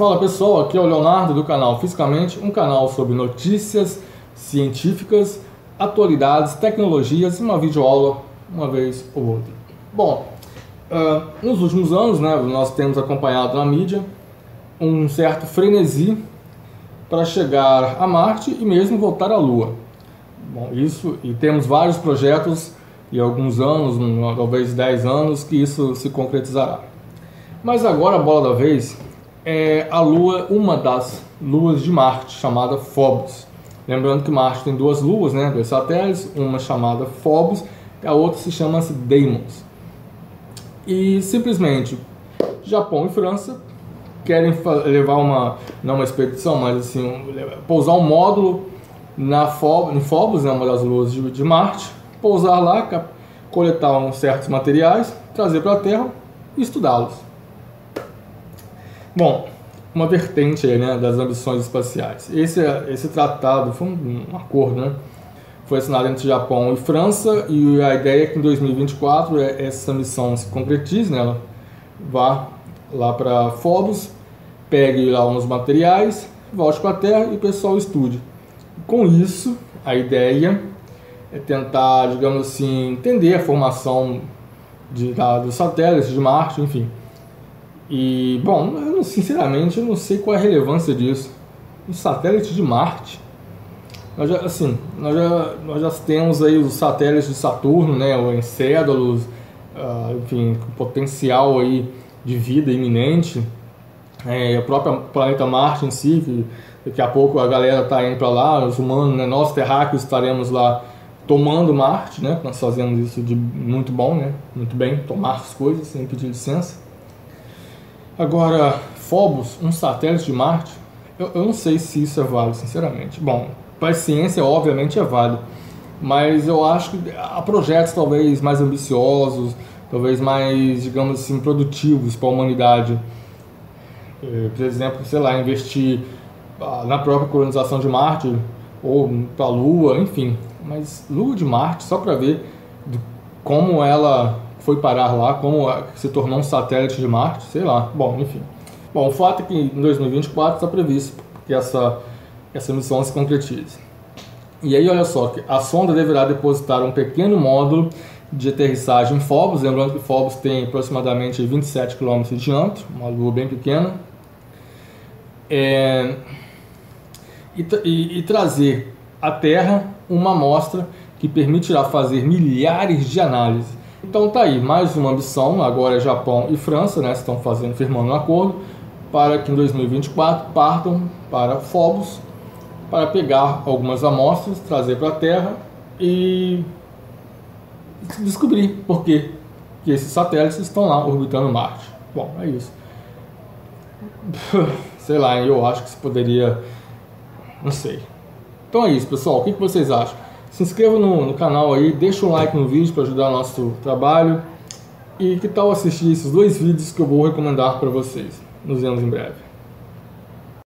Fala pessoal, aqui é o Leonardo do canal Fisicamente, um canal sobre notícias científicas, atualidades, tecnologias e uma videoaula uma vez ou outra. Bom, nos últimos anos, né, nós temos acompanhado na mídia um certo frenesi para chegar a Marte e mesmo voltar à Lua. Bom, isso, e temos vários projetos e alguns anos, talvez 10 anos, que isso se concretizará. Mas agora a bola da vez é a Lua, uma das luas de Marte, chamada Phobos. Lembrando que Marte tem duas luas, né, dois satélites, uma chamada Phobos e a outra se chama Deimos. E simplesmente Japão e França querem levar não uma expedição, mas assim, pousar um módulo em Phobos, né, uma das luas de Marte, pousar lá, coletar certos materiais, trazer para a Terra e estudá-los. Bom, uma vertente aí, né, das ambições espaciais. Esse tratado foi um acordo, né, foi assinado entre Japão e França, e a ideia é que em 2024 essa missão se concretize, né, ela vá lá para Phobos, pegue lá uns materiais, volte para a Terra e o pessoal estude. Com isso, a ideia é tentar, digamos assim, entender a formação dos satélites de Marte, enfim. E, bom, sinceramente, eu não sei qual é a relevância disso. Um satélite de Marte. Nós já temos aí os satélites de Saturno, né, o Encélados, enfim, com potencial aí de vida iminente. O próprio planeta Marte em si, que daqui a pouco a galera está indo para lá, os humanos, né, nós terráqueos estaremos lá tomando Marte, né, nós fazemos isso de muito bom, né, muito bem, tomar as coisas sem pedir licença. Agora, Phobos, um satélite de Marte, eu não sei se isso é válido, sinceramente. Bom, para a ciência, obviamente, é válido, mas eu acho que há projetos talvez mais ambiciosos, talvez mais, digamos assim, produtivos para a humanidade. Por exemplo, sei lá, investir na própria colonização de Marte, ou para a Lua, enfim. Mas Lua de Marte, só para ver como ela foi parar lá, como se tornou um satélite de Marte, sei lá. Bom, enfim. Bom, o fato é que em 2024 está previsto que essa missão se concretize. E aí, olha só, que a sonda deverá depositar um pequeno módulo de aterrissagem em Phobos, lembrando que Phobos tem aproximadamente 27 km de diâmetro, uma lua bem pequena, e trazer à Terra uma amostra que permitirá fazer milhares de análises. Então tá aí, mais uma ambição, agora é Japão e França, né, estão firmando um acordo para que em 2024 partam para Phobos para pegar algumas amostras, trazer para a Terra e descobrir por que esses satélites estão lá orbitando Marte. Bom, é isso. Sei lá, eu acho que se poderia, não sei. Então é isso, pessoal, o que vocês acham? Se inscreva no canal aí, deixa um like no vídeo para ajudar o nosso trabalho. E que tal assistir esses dois vídeos que eu vou recomendar para vocês? Nos vemos em breve.